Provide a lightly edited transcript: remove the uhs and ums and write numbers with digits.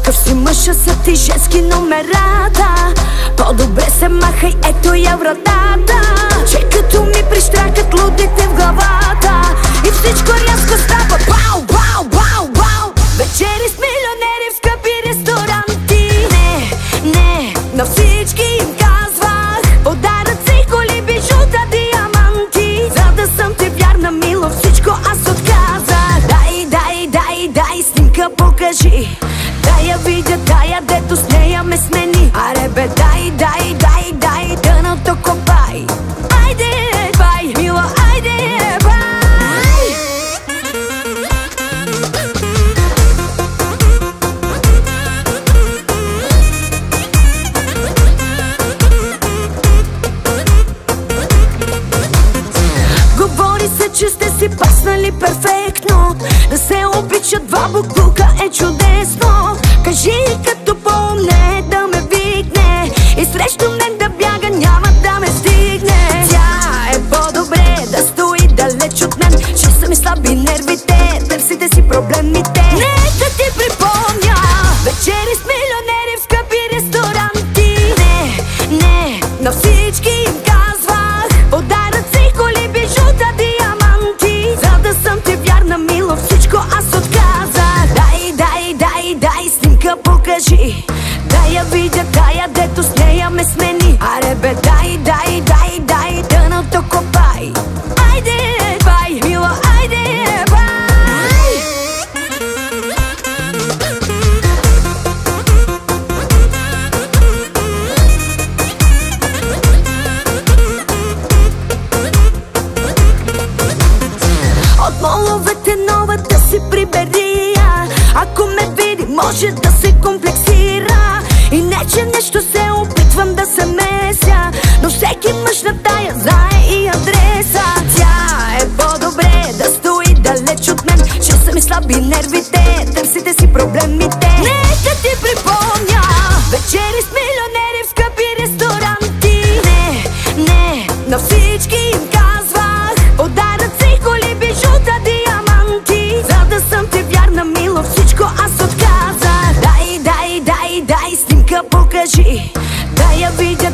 Какъв си мъжа са ти женски номерата. По-добре се махай, ето я вратата. Че като ми прищракат лудите в главата и всичко рязко става бау, бау, бау, бау. Вечери с милионери в скъпи ресторанти. Не, не, на всички им казвах подаръци, коли, бижута, диаманти. За да съм ти вярна, мило, всичко аз отказах. Дай, дай, дай, дай, снимка покажи. Дай я видя, дай я, дето с нея ме смени. Аре бе, дай, дай, дай, дай, дъното копай. Айде, бай, мила, айде, бай. Говори се, че сте си паснали перфектно. Да се обичат два буклука е чудесно. Кажи като по-умне да ме викне и срещу мен да бяга, няма да ме стигне. Тя е по-добре да стои далеч от мен. Че са ми слаби нервите, търсите си проблемите. Нека ти припомня вечери с милионери в скъпи ресторанти. Не, не, на всички им казвах подаръци, коли, бижута, диаманти. За да съм ти вярна, мило, всичко аз отказах. Дай, дай, дай, дай, снимка покажи. Дай я видя, дай я, дето с нея ме смени. Аре бе, дай, дай, дай, дай, дъното копай. Айде, бай, мила, айде, бай. От моловете новата си прибери. Ако ме види, може да се комплексира. И не, че нещо се опитвам да се меся, но всеки мъж на тая знае и адреса. Тя е по-добре да стои далеч от мен. Че са ми слаби нервите, търсите си проблемите. Нека ти припомня вечери с милионери в скъпи ресторанти. Не, не, на всички им казвах подаръци, коли, бижута, диаманти. За да съм ти вярна, мило, всичко аз отказах. Дай, дай, дай, дай, снимка покажи. Дай я видя,